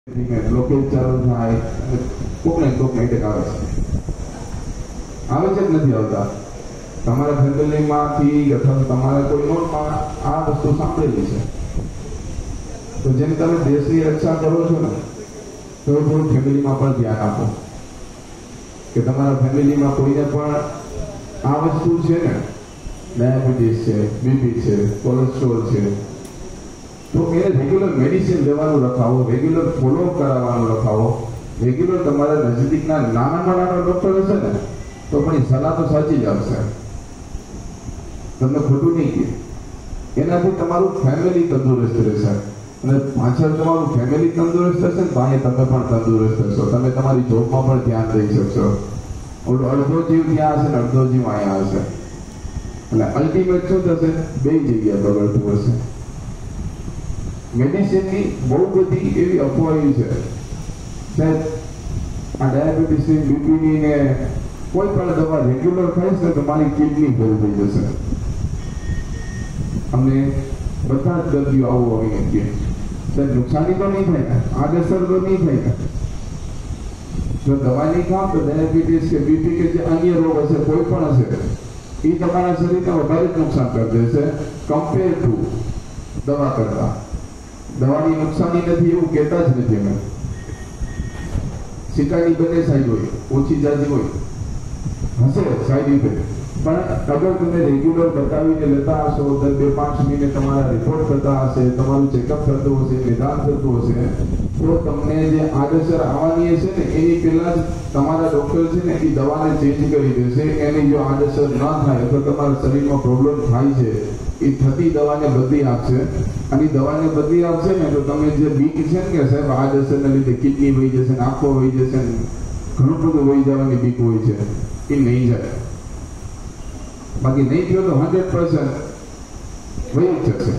Blockage ચાલુ થાય કોકને એટેક આવે છે કે નથી આવતા? તમારા ફેમિલીમાંથી અથવા તમારા કોઈ નોટમાં આ વસ્તુ સાંભળેલી છે. તો જેમ તમે દેશની રક્ષા કરો છો ને, તો થોડું ફેમિલીમાં પણ ધ્યાન આપો કે તમારા ફેમિલીમાં કોઈને પણ આ વસ્તુ છે ને, ડાયાબિટીસ છે, બીપી છે, કોલેસ્ટ્રોલ છે, તો એને રેગ્યુલર મેડિસિન લેવાનું રખાવો, રેગ્યુલર ફોલોઅપ કરાવવાનું રખાવો. રેગ્યુલર તમારા નજીકના નાનામાં નાનો ડોક્ટર હશે ને, તો પણ સલાહ તો સાચી જ આવશે, તમને ખોટું નહીં કહે. એનાથી તમારું ફેમિલી તંદુરસ્ત રહેશે, અને પાછળ તમારું ફેમિલી તંદુરસ્ત હશે ને, તો અહીંયા તમે પણ તંદુરસ્ત થશો. તમે તમારી જોબમાં પણ ધ્યાન દઈ શકશો. અડધો જીવ ત્યાં હશે ને અડધો જીવ અહીંયા હશે, એટલે અલ્ટિમેટ શું થશે? બે જગ્યા બગડતું હશે. મેડિસિનની બહુ બધી એવી અફવાઓ છે સાહેબ. આ ડાયાબિટીસની, બીપીની ને કોઈ પણ દવા રેગ્યુલર ખાઈશ ને તો મારી કિડની ફેલ થઈ જશે. અમને બધા જ દર્દીઓ આવું આવીને કહે સાહેબ નુકસાની તો નહીં થાય ને, આડઅસર તો નહીં થાય ને? જો દવા નહીં ખાવ તો ડાયાબિટીસ કે બીપી કે જે અન્ય રોગ હશે, કોઈ પણ હશે, એ તમારા શરીરને વધારે જ નુકસાન કરી દેશે કમ્પેર ટુ દવા કરતા. દવાની નુકસાની નથી એવું કહેતા જ નથી અમે. સિક્કાની બંને સાઈડ હોય, ઓછી જાજી હોય, હશે સાઈડ ઇફેક્ટ, પણ અગર તમે રેગ્યુલર બતાવીને લેતા હશો, દર 2-5 મહિને તમારા રિપોર્ટ કરતા હશે, તમારું ચેકઅપ થતું હશે, નિદાન થતું હશે, તો તમને જે આડઅસર આવવાની હશે ને, એની પહેલા જ તમારા ડોક્ટર છે ને એ દવાને ચેન્જ કરી દેશે. એની જો આડઅસર ન થાય અથવા તમારા શરીરમાં પ્રોબ્લેમ થાય છે, એ થતી દવાને બદલી આપશે. અને દવાને બદલી આપશે ને, તો તમે જે બીક છે ને કે સાહેબ આડઅસરને લીધે કિડની વહી જશે ને, આંખો વહી જશે ને, ઘણું બધું વહી જવાની બીક હોય છે, એ નહીં જાય. બાકી નહીં થયો તો 100% વહી જ જશે.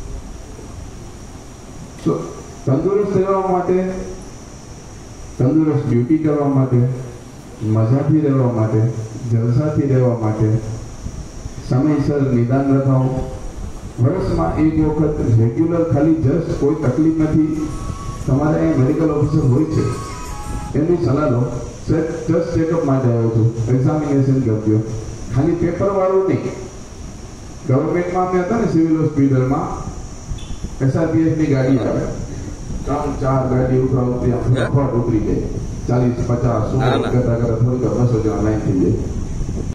તો તંદુરસ્ત રહેવા માટે, તંદુરસ્ત ડ્યુટી કરવા માટે, મજાથી રહેવા માટે, જલસાથી રહેવા માટે સમયસર નિદાન રખાવો. વર્ષમાં એક વખત રેગ્યુલર, ખાલી જસ્ટ કોઈ તકલીફ નથી, તમારે અહીં મેડિકલ ઓફિસર હોય છે, એમની સલાહ લો. જસ્ટ ચેકઅપ માટે આવ્યો છું, એક્ઝામિનેશન કરજો, ખાલી પેપર વાળું નહીં. ગવર્મેન્ટમાં અમે હતા ને સિવિલ હોસ્પિટલમાં, SRPFની ગાડી આવે, 3-4 ગાડી ઉતરી જાય, 40-50 કરતા થોડીક 200 જણા લાઈન થઈ જાય.